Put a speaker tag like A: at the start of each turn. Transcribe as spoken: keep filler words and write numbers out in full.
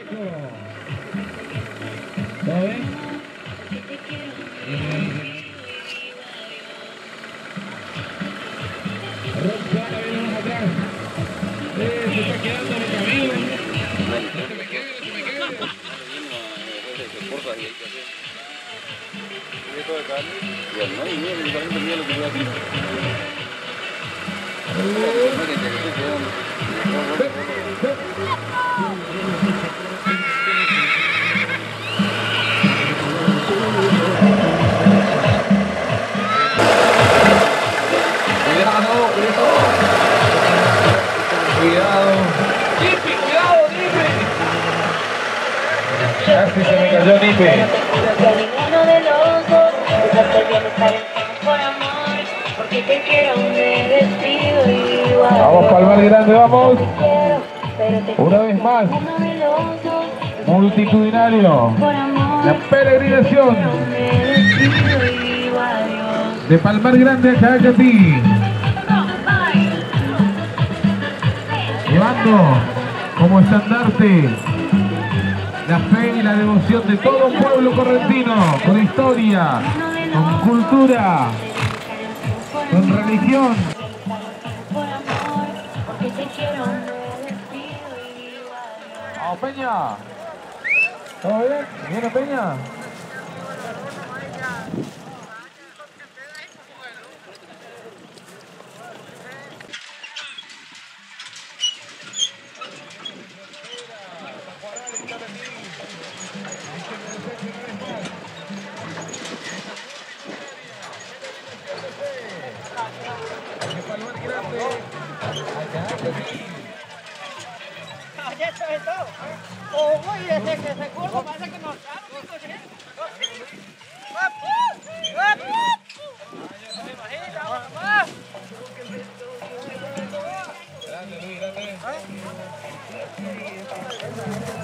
A: ¿Todo bien? Roxana viene más atrás. Eh, se está quedando en el camino. No se me quede, no se me quede.
B: Y al no, y mira, yo también tenía lo que iba a hacer.
A: Cuidado, cuidado. Cuidado. Nipe, cuidado, Nipe. Casi se me cayó Nipe.
C: Ninguno de los dos, esas personas salen por amor, porque te quiero me despido igual.
A: Vamos, Palmar Grande, vamos. Una vez más. Multitudinario. La peregrinación de Palmar Grande a Jacatí. Llevando como estandarte la fe y la devoción de todo un pueblo correntino, con historia, con cultura, con religión. Vamos, Peña. ¿Todo bien? ¿Viene Peña?
D: Ojo, y ese que se curva parece que nos sabe. Grande, Luis, grande.